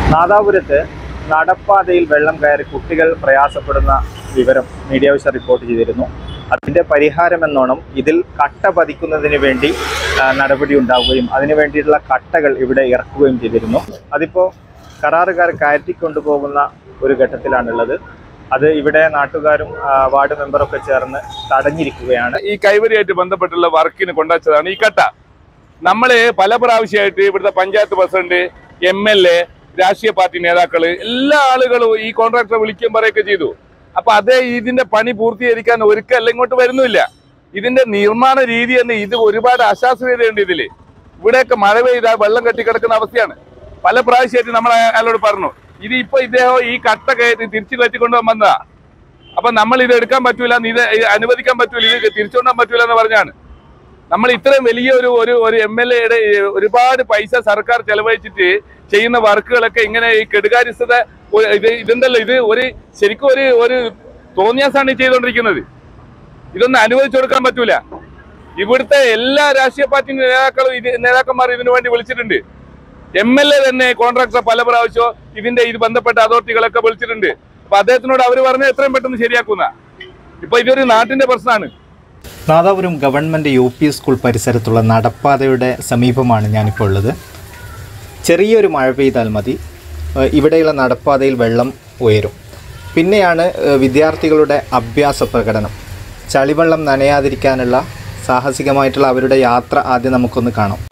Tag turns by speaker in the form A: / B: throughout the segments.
A: നാദാപുരത്ത് നടപ്പാതയിൽ വെള്ളം കയറി കുട്ടികൾ പ്രയാസപ്പെടുന്ന വിവരം മീഡിയ വിഷൻ റിപ്പോർട്ട് ചെയ്തിരുന്നു. അതിൻ്റെ പരിഹാരമെന്നോണം ഇതിൽ കട്ട പതിക്കുന്നതിന് വേണ്ടി നടപടി ഉണ്ടാവുകയും അതിനു വേണ്ടിയിട്ടുള്ള കട്ടകൾ ഇവിടെ ഇറക്കുകയും ചെയ്തിരുന്നു. അതിപ്പോൾ കരാറുകാർ കയറ്റിക്കൊണ്ടുപോകുന്ന ഒരു ഘട്ടത്തിലാണുള്ളത്. അത് ഇവിടെ നാട്ടുകാരും വാർഡ് മെമ്പറൊക്കെ ചേർന്ന് തടഞ്ഞിരിക്കുകയാണ്.
B: ഈ കൈവരിയായിട്ട് ബന്ധപ്പെട്ടുള്ള വർക്കിന് കൊണ്ടുവച്ചതാണ് ഈ കട്ട. നമ്മൾ പല പ്രാവശ്യമായിട്ട് ഇവിടുത്തെ പഞ്ചായത്ത് പ്രസിഡന്റ്, MLA, രാഷ്ട്രീയ പാർട്ടി നേതാക്കൾ എല്ലാ ആളുകളും ഈ കോൺട്രാക്ടറെ വിളിക്കുകയും പറയുകയൊക്കെ ചെയ്തു. അപ്പൊ അതേ ഇതിന്റെ പണി പൂർത്തീകരിക്കാൻ ഒരിക്കലും ഇങ്ങോട്ട് വരുന്നില്ല. ഇതിന്റെ നിർമ്മാണ രീതി തന്നെ ഇത് ഒരുപാട് അശാസ്ത്രീയതയുണ്ട്. ഇതില് ഇവിടെയൊക്കെ മഴ പെയ്താൽ വെള്ളം കെട്ടിക്കിടക്കുന്ന അവസ്ഥയാണ്. പല പ്രാവശ്യമായിട്ട് നമ്മൾ അയാളോട് പറഞ്ഞു, ഇത് ഇപ്പൊ ഇദ്ദേഹം ഈ കട്ട കയറ്റി തിരിച്ചു കയറ്റിക്കൊണ്ടു വന്നതാ. അപ്പൊ നമ്മൾ ഇത് എടുക്കാൻ പറ്റൂല, ഇത് അനുവദിക്കാൻ പറ്റൂല, ഇത് തിരിച്ചുകൊണ്ടാൻ പറ്റൂല എന്ന് പറഞ്ഞാണ്. നമ്മൾ ഇത്രയും വലിയ ഒരു MLA-യുടെ ഒരുപാട് പൈസ സർക്കാർ ചെലവഴിച്ചിട്ട് ചെയ്യുന്ന വർക്കുകളൊക്കെ ഇങ്ങനെ ഈ കെടുകാര്യസ്ഥത ഇതെന്തല്ലോ, ഇത് ശരിക്കും ഒരു തോന്നിയാസാണ് ചെയ്തുകൊണ്ടിരിക്കുന്നത്. ഇതൊന്നും അനുവദിച്ചു കൊടുക്കാൻ പറ്റൂല. ഇവിടുത്തെ എല്ലാ രാഷ്ട്രീയ പാർട്ടി നേതാക്കന്മാർ ഇതിനു വേണ്ടി വിളിച്ചിട്ടുണ്ട്. MLA തന്നെ കോൺട്രാക്ടർ പല പ്രാവശ്യവും ഇത് ബന്ധപ്പെട്ട അതോറിറ്റികളൊക്കെ വിളിച്ചിട്ടുണ്ട്. അപ്പൊ അദ്ദേഹത്തിനോട് അവർ പറഞ്ഞാൽ എത്രയും പെട്ടെന്ന് ശരിയാക്കുന്ന. ഇപ്പൊ ഇതൊരു നാട്ടിന്റെ പ്രശ്നമാണ്.
A: നാദാപുരം ഗവൺമെൻറ് UP സ്കൂൾ പരിസരത്തുള്ള നടപ്പാതയുടെ സമീപമാണ് ഞാനിപ്പോൾ ഉള്ളത്. ചെറിയൊരു മഴ പെയ്താൽ മതി, ഇവിടെയുള്ള നടപ്പാതയിൽ വെള്ളം ഉയരും. പിന്നെയാണ് വിദ്യാർത്ഥികളുടെ അഭ്യാസ പ്രകടനം. ചളിവെള്ളം നനയാതിരിക്കാനുള്ള സാഹസികമായിട്ടുള്ള അവരുടെ യാത്ര ആദ്യം നമുക്കൊന്ന് കാണാം.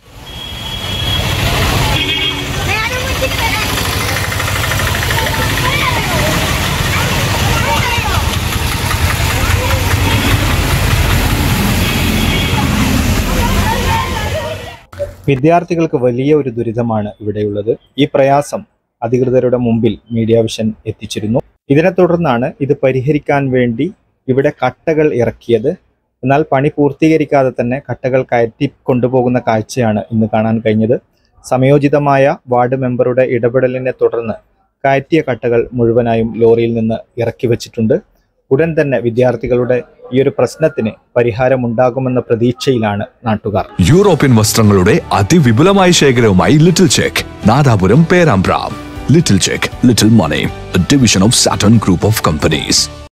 A: വിദ്യാർത്ഥികൾക്ക് വലിയ ഒരു ദുരിതമാണ് ഇവിടെയുള്ളത്. ഈ പ്രയാസം അധികൃതരുടെ മുമ്പിൽ മീഡിയ വിഷൻ എത്തിച്ചിരുന്നു. ഇതിനെ തുടർന്നാണ് ഇത് പരിഹരിക്കാൻ വേണ്ടി ഇവിടെ കട്ടകൾ ഇറക്കിയത്. എന്നാൽ പണി പൂർത്തീകരിക്കാതെ തന്നെ കട്ടകൾ കയറ്റി കൊണ്ടുപോകുന്ന കാഴ്ചയാണ് ഇന്ന് കാണാൻ കഴിഞ്ഞത്. സമയോചിതമായ വാർഡ് മെമ്പറുടെ ഇടപെടലിനെ തുടർന്ന് കയറ്റിയ കട്ടകൾ മുഴുവനായും ലോറിയിൽ നിന്ന് ഇറക്കി വച്ചിട്ടുണ്ട്. ഉടൻ തന്നെ വിദ്യാർത്ഥികളുടെ ഈ ഒരു പ്രശ്നത്തിന് പരിഹാരമുണ്ടാകുമെന്ന പ്രതീക്ഷയിലാണ് നാട്ടുകാർ.
C: യൂറോപ്യൻ വസ്ത്രങ്ങളുടെ അതിവിപുലമായ ശേഖരവുമായി little check, Nadapuram, Perambra. Little check, little money, a division of Saturn Group of Companies.